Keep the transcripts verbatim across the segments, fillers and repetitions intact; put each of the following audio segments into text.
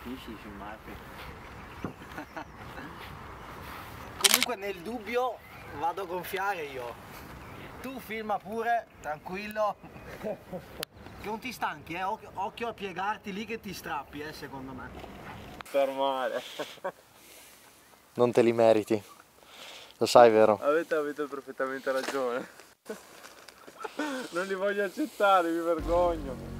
Capisci, filmarti. Comunque nel dubbio vado a gonfiare io. Tu filma pure, tranquillo. Che non ti stanchi, eh? Occhio, occhio a piegarti lì che ti strappi, eh, secondo me. Per male. Non te li meriti. Lo sai, vero? Avete, avete perfettamente ragione. Non li voglio accettare, mi vergogno.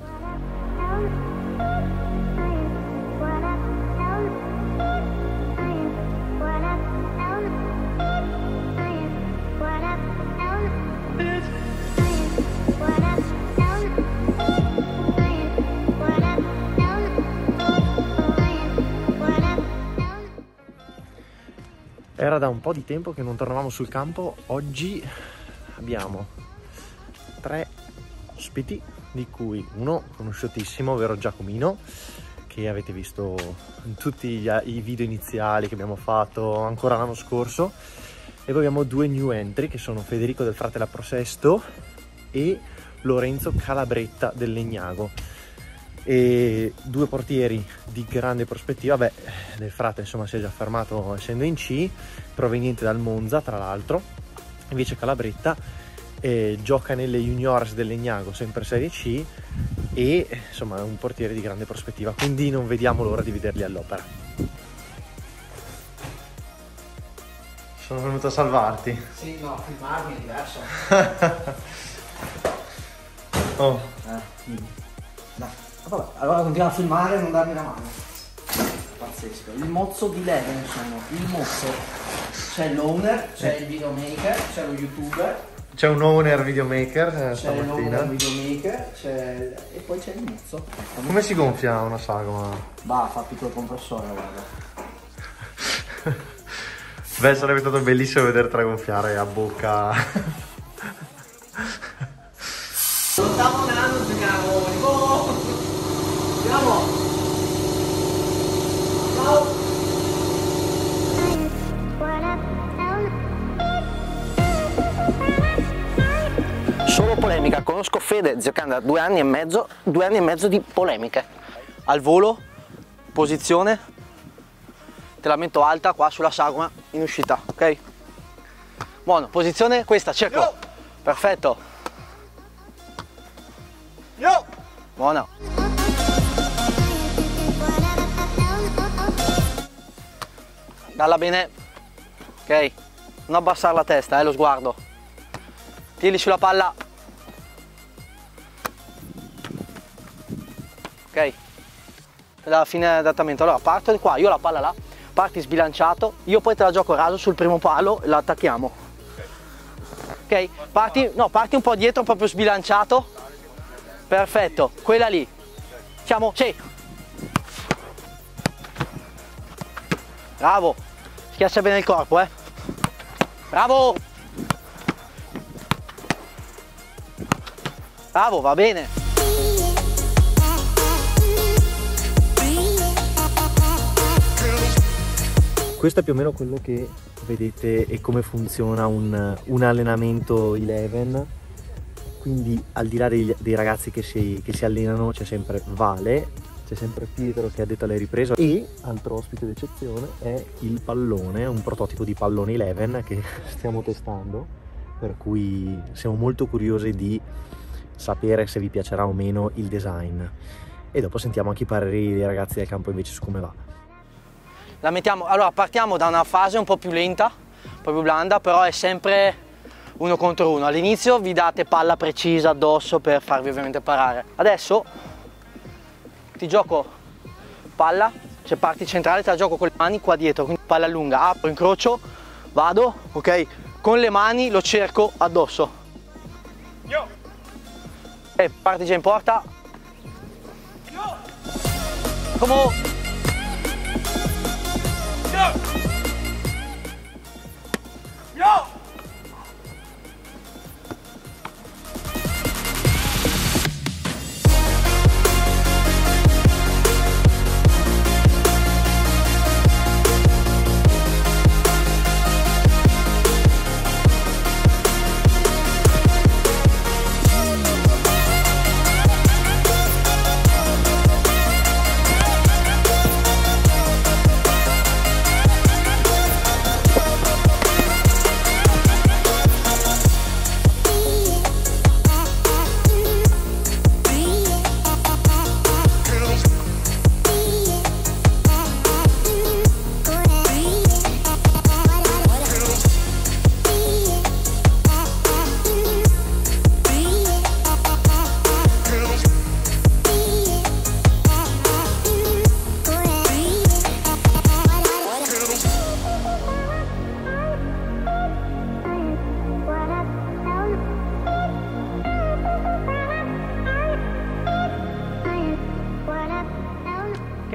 Era da un po' di tempo che non tornavamo sul campo. Oggi abbiamo tre ospiti, di cui uno conosciutissimo, ovvero Giacomino, che avete visto in tutti gli, i video iniziali che abbiamo fatto ancora l'anno scorso. E poi abbiamo due new entry, che sono Federico del Fratello Prosesto e Lorenzo Calabretta del Legnago. E due portieri di grande prospettiva. Beh, Del Frate insomma si è già fermato essendo in C, proveniente dal Monza tra l'altro. Invece Calabretta eh, gioca nelle juniors del Legnago, sempre Serie C, e insomma è un portiere di grande prospettiva, quindi non vediamo l'ora di vederli all'opera. Sono venuto a salvarti. Sì, no, filmarmi è diverso. Oh. Eh, dimmi. Dai. Vabbè, allora continuiamo a filmare e non darmi la mano. Pazzesco. Il mozzo di Leven sono. Il mozzo. C'è l'owner, c'è il videomaker, c'è lo youtuber. C'è un owner videomaker eh, c'è stamattina. l'owner videomaker, c'è... e poi c'è il mozzo. Come si gonfia una sagoma? Bah, fa piccolo compressore, guarda. Beh, sarebbe stato bellissimo vedertela gonfiare a bocca. Non stavo un anno, giocavo. Oh! Andiamo! Ciao! Solo polemica, conosco Fede giocando da due anni e mezzo, due anni e mezzo di polemiche. Al volo, posizione, te la metto alta qua sulla sagoma in uscita, ok? Buono, posizione questa, cerco. Yo. Perfetto. Yo. Buono. Dalla bene, ok? Non abbassare la testa, eh, lo sguardo. Tiri sulla palla. Ok? Alla fine adattamento. Allora parto di qua, io ho la palla là, parti sbilanciato, io poi te la gioco raso sul primo palo e la attacchiamo. Ok? Parti, no, parti un po' dietro, proprio sbilanciato. Perfetto, quella lì. Siamo, sì. Bravo. Schiaccia bene il corpo, eh. Bravo. Bravo, va bene. Questo è più o meno quello che vedete e come funziona un, un allenamento eleven. Quindi al di là dei, dei ragazzi che si, che si allenano c'è sempre Vale, c'è sempre Pietro che ha detto alle riprese, e altro ospite d'eccezione è il pallone, un prototipo di pallone eleven che stiamo testando, per cui siamo molto curiosi di sapere se vi piacerà o meno il design, e dopo sentiamo anche i pareri dei ragazzi del campo invece su come va. La mettiamo, allora partiamo da una fase un po' più lenta, un po' più blanda, però è sempre uno contro uno. All'inizio vi date palla precisa addosso per farvi ovviamente parare. Adesso ti gioco palla, cioè parti centrale, te la gioco con le mani qua dietro, quindi palla lunga, apro, incrocio, vado, ok? Con le mani lo cerco addosso. Yo. E parti già in porta. Yo. Come on. Yo. Yo.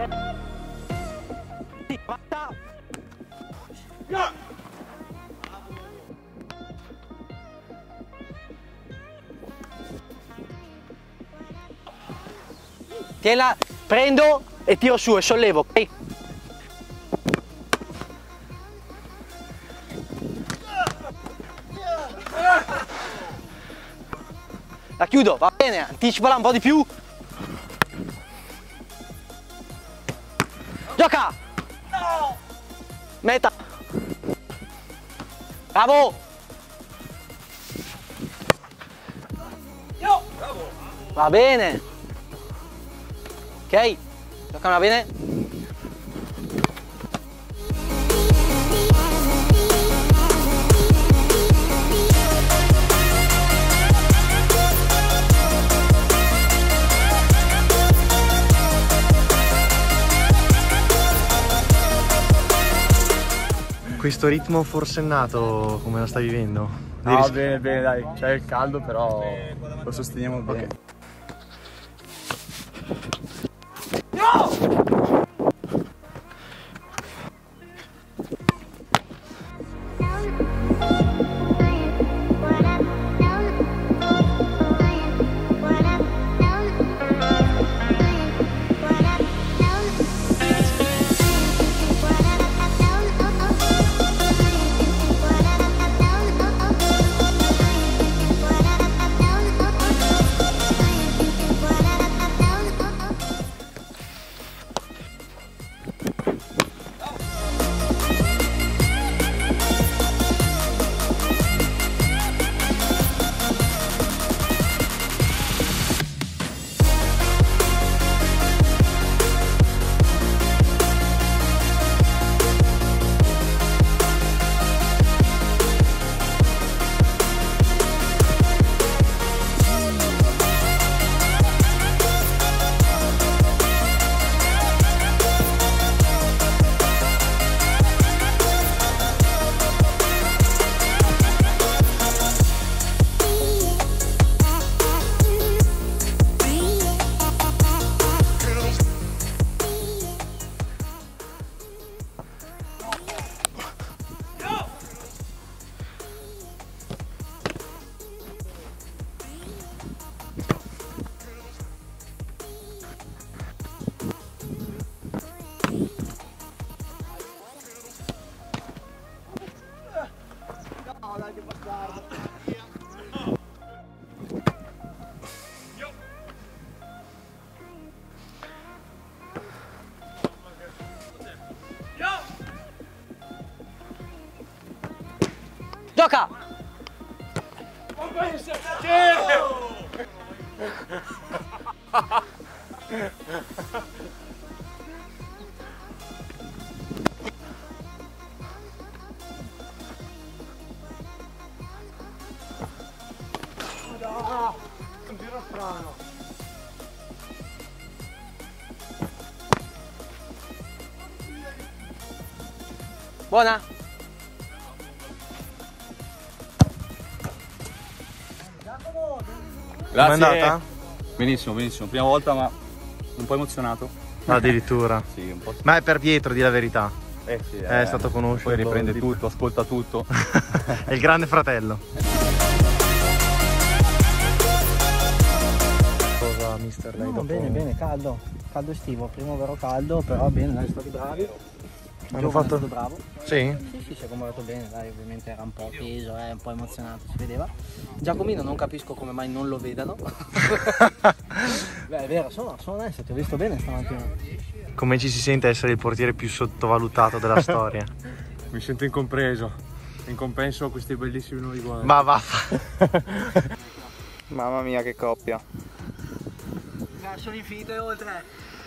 Sì, fatta. Tienila, prendo e tiro su e sollevo, ok? La chiudo, va bene, anticipala un po' di più. Gioca! No! Meta! Bravo! Bravo! Va bene! Ok, gioca, va bene? Questo ritmo forsennato come lo stai vivendo? No, ris- bene, bene, dai, c'è il caldo, però lo sosteniamo bene. Okay. Gioca! Un tiro strano. Buona? Grazie. Com'è andata? Benissimo, benissimo. Prima volta, ma un po' emozionato. Addirittura. Sì, un po'. Ma è per Pietro, di la verità. Eh sì, È eh, stato conosciuto. Poi riprende di- tutto, ascolta tutto. È il grande fratello. Cosa, mister? Lei No, dopo... bene, bene, caldo. Caldo estivo, primo vero caldo, però bene, dai, stati bravi. Hanno Giovane, fatto... è stato bravo. Sì? Sì, sì, si è comportato bene, dai, ovviamente era un po' teso, eh, un po' emozionato, si vedeva. Giacomino non capisco come mai non lo vedano. Beh, è vero, sono, sono onesto, ti ho visto bene stamattina. Come ci si sente essere il portiere più sottovalutato della storia? Mi sento incompreso. In compenso a questi bellissimi nuovi guanti. Ma va. Mamma mia che coppia. Sono infinite oltre.